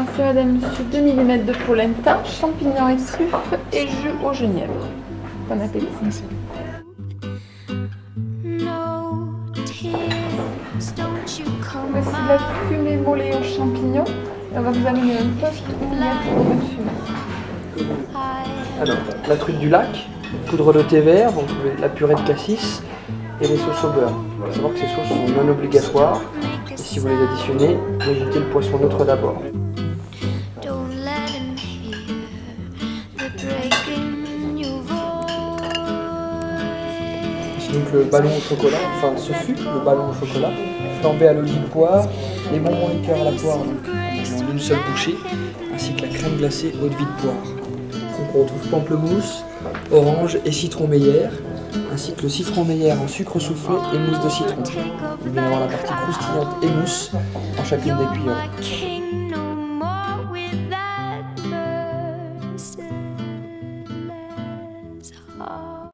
Insérez monsieur 2 mm de polenta, champignons et truffes et jus au genièvre. Bon appétit. Merci. Voici la fumée molée aux champignons. Et on va vous amener un toast miniature de fumée. Alors, la truite du lac, poudre de thé vert, donc la purée de cassis et les sauces au beurre. Il faut savoir que ces sauces sont non obligatoires. Et si vous les additionnez, mettez le poisson neutre d'abord. Donc le ballon au chocolat, enfin ce fut le ballon au chocolat, flambé à l'eau de poire, les bonbons liqueurs à la poire donc en une seule bouchée, ainsi que la crème glacée eau de vie de poire. Donc on retrouve pamplemousse, orange et citron meilleur, ainsi que le citron meilleur en sucre soufflé et mousse de citron. Il va y avoir la partie croustillante et mousse dans chacune des cuillères.